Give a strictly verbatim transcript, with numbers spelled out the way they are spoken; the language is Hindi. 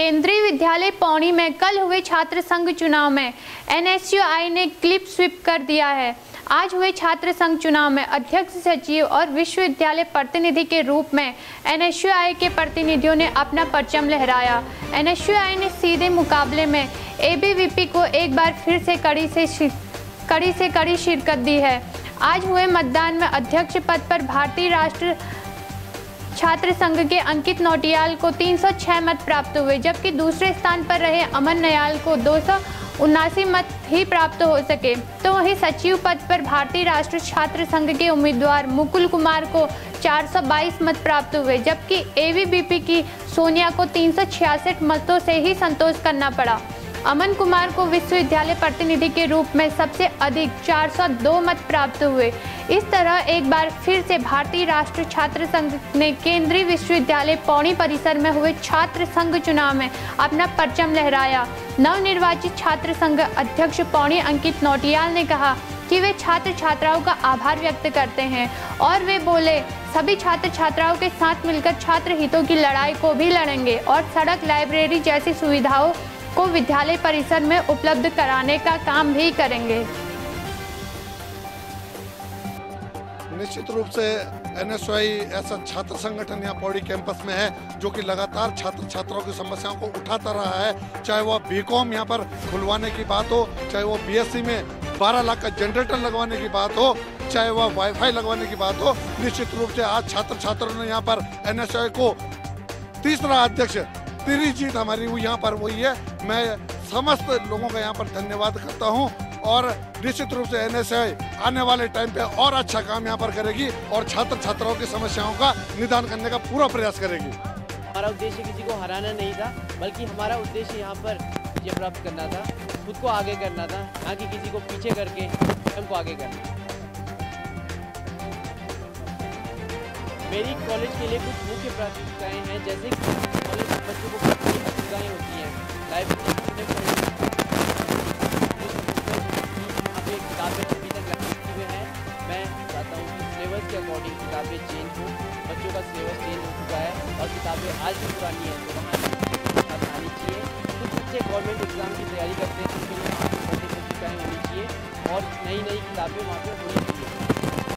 केंद्रीय विद्यालय पौड़ी में कल हुए छात्र संघ चुनाव में एनएसयूआई ने क्लिप स्वीप कर दिया है। आज हुए छात्र संघ चुनाव में अध्यक्ष, सचिव और विश्वविद्यालय प्रतिनिधि के रूप में एनएसयूआई के प्रतिनिधियों ने अपना परचम लहराया। एनएसयूआई ने सीधे मुकाबले में एबीवीपी को एक बार फिर से कड़ी से कड़ी से कड़ी शिरकत दी है। आज हुए मतदान में अध्यक्ष पद पर भारतीय राष्ट्र छात्र संघ के अंकित नौटियाल को तीन सौ छह मत प्राप्त हुए, जबकि दूसरे स्थान पर रहे अमन नयाल को दो सौ उनासी मत ही प्राप्त हो सके। तो वहीं सचिव पद पर भारतीय राष्ट्र छात्र संघ के उम्मीदवार मुकुल कुमार को चार सौ बाईस मत प्राप्त हुए, जबकि एबीवीपी की सोनिया को तीन सौ छियासठ मतों से ही संतोष करना पड़ा। अमन कुमार को विश्वविद्यालय प्रतिनिधि के रूप में सबसे अधिक चार सौ दो मत प्राप्त हुए। इस तरह एक बार फिर से भारतीय राष्ट्र छात्र संघ ने केंद्रीय विश्वविद्यालय पौड़ी परिसर में हुए छात्र संघ चुनाव में अपना परचम लहराया। नवनिर्वाचित छात्र संघ अध्यक्ष पौड़ी अंकित नौटियाल ने कहा कि वे छात्र छात्राओं का आभार व्यक्त करते हैं और वे बोले सभी छात्र छात्राओं के साथ मिलकर छात्र हितों की लड़ाई को भी लड़ेंगे और सड़क, लाइब्रेरी जैसी सुविधाओं को विद्यालय परिसर में उपलब्ध कराने का काम भी करेंगे। निश्चित रूप से एनएसयूआई ऐसा छात्र संगठन यहाँ पौड़ी कैंपस में है जो कि लगातार छात्र छात्राओं की समस्याओं को उठाता रहा है। चाहे वो बीकॉम यहाँ पर खुलवाने की बात हो, चाहे वो बीएससी में बारह लाख का जनरेटर लगवाने की बात हो, चाहे वह वाईफाई लगवाने की बात हो। निश्चित रूप से आज छात्र छात्राओं ने यहाँ पर एनएसयूआई को तीसरा अध्यक्ष, तीसरी जीत हमारी हुई यहाँ पर वही है। मैं समस्त लोगों का यहाँ पर धन्यवाद करता हूँ और निश्चित रूप से एनएसयूआई आने वाले टाइम पे और अच्छा काम यहाँ पर करेगी और छात्र छात्राओं की समस्याओं का निदान करने का पूरा प्रयास करेगी। हमारा उद्देश्य किसी को हराना नहीं था, बल्कि हमारा उद्देश्य यहाँ पर विजय प्राप्त करना था, खुद को आगे करना था, ना कि किसी को पीछे करके स्वयं को आगे करना। मेरी कॉलेज के लिए कुछ मुख्य प्राथमिकताएं हैं, जैसे कि कॉलेज बच्चों को सुविधाएँ होती हैं, लाइब्रेरी किताबें अभी तक लगी हुई हैं। मैं चाहता हूँ कि सिलेबस के अकॉर्डिंग किताबें चेंज हो, बच्चों का सिलेबस चेंज हो चुका है और किताबें आज भी पुरानी है तो वहाँ आनी चाहिए। कुछ बच्चे गवर्नमेंट एग्जाम की तैयारी करते हैं, उनके लिए पुस्तकें होनी चाहिए और नई नई किताबें वहाँ पर होनी चाहिए।